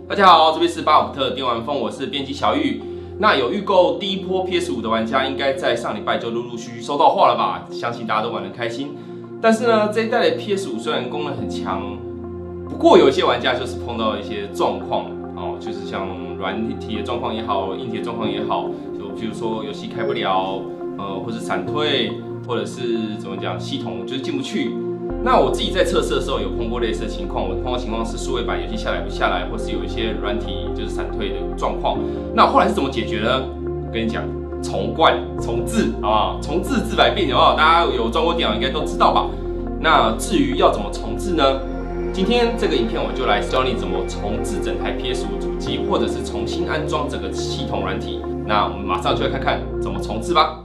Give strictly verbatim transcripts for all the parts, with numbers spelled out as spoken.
大家好，这边是巴姆特电玩风，我是编辑小玉。那有预购第一波 P S 五 的玩家，应该在上礼拜就陆陆续续收到货了吧？相信大家都玩得开心。但是呢，这一代的 P S 五 虽然功能很强，不过有一些玩家就是碰到一些状况哦，就是像软体的状况也好，硬体的状况也好，就比如说游戏开不了，呃，或是闪退，或者是怎么讲，系统就是进不去。那我自己在测试的时候有碰过类似的情况，我碰到情况是数位版游戏下载不下来，或是有一些软体就是闪退的状况。那后来是怎么解决呢？我跟你讲，重灌、重置，好不好？重置治百病，好不好？大家有装过电脑应该都知道吧？那至于要怎么重置呢？今天这个影片我就来教你怎么重置整台 P S 五 主机，或者是重新安装整个系统软体。那我们马上就来看看怎么重置吧。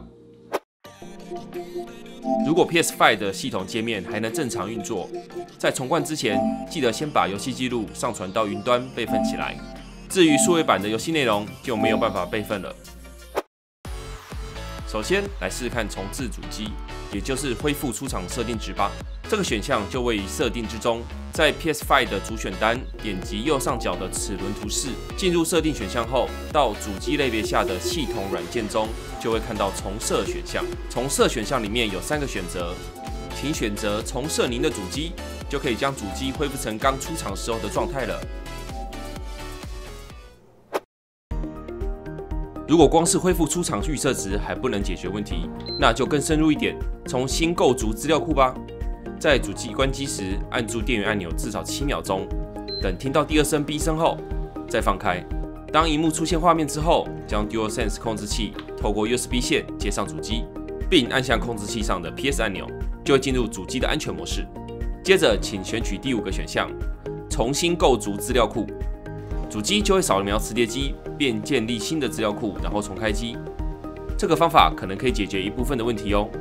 如果 P S 五 的系统界面还能正常运作，在重灌之前，记得先把游戏记录上传到云端备份起来。至于数位版的游戏内容就没有办法备份了。首先来试试看重置主机，也就是恢复出厂设定值吧。这个选项就位于设定之中，在 P S 五 的主选单点击右上角的齿轮图示，进入设定选项后，到主机类别下的系统软件中，就会看到重设选项。重设选项里面有三个选择，请选择重设您的主机，就可以将主机恢复成刚出厂时候的状态了。如果光是恢复出厂预设值还不能解决问题，那就更深入一点，重新构筑资料库吧。在主机关机时，按住电源按钮至少七秒钟，等听到第二声哔声后，再放开。当萤幕出现画面之后，将 DualSense 控制器透过 U S B 线接上主机，并按下控制器上的 P S 按钮，就会进入主机的安全模式。接着，请选取第五个选项，重新构筑资料库。主机就会扫描磁碟机，便建立新的资料库，然后重开机。这个方法可能可以解决一部分的问题哦。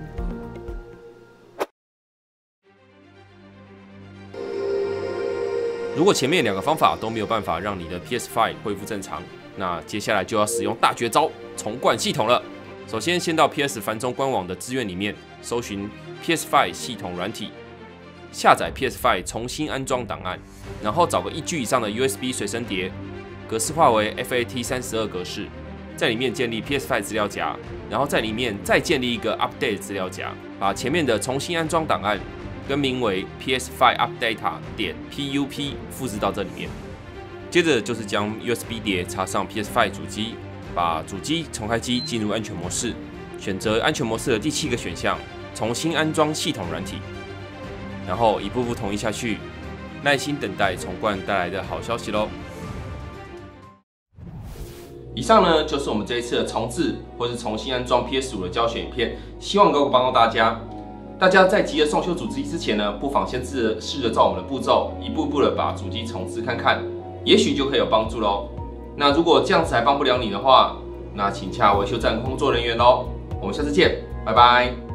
如果前面两个方法都没有办法让你的 P S 五 恢复正常，那接下来就要使用大绝招重灌系统了。首先，先到 P S 繁中官网的资源里面搜寻 P S 五 系统软体，下载 P S 五 重新安装档案，然后找个一 G 以上的 U S B 随身碟，格式化为 F A T 三十二 格式，在里面建立 P S 五 资料夹，然后在里面再建立一个 Update 资料夹，把前面的重新安装档案更名为 P S 五 Updata 点 P U P 复制到这里面。接着就是将 U S B 碟插上 P S 五 主机，把主机重开机进入安全模式，选择安全模式的第七个选项，重新安装系统软体，然后一步步同意下去，耐心等待重灌带来的好消息咯。以上呢就是我们这一次的重置或是重新安装 P S 五 的教学影片，希望能够帮到大家。大家在急着送修主机之前呢，不妨先试着试着照我们的步骤，一步步的把主机重置看看，也许就可以有帮助咯。那如果这样子还帮不了你的话，那请洽维修站工作人员咯。我们下次见，拜拜。